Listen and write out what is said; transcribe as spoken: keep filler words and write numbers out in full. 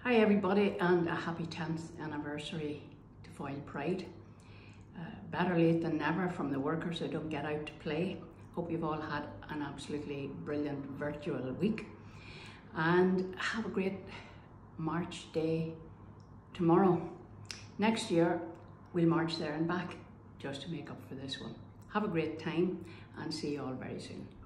Hi everybody, and a happy tenth anniversary to Foyle Pride. Uh, better late than never from the workers who don't get out to play. Hope you've all had an absolutely brilliant virtual week, and have a great March Day tomorrow. Next year we'll march there and back just to make up for this one. Have a great time and see you all very soon.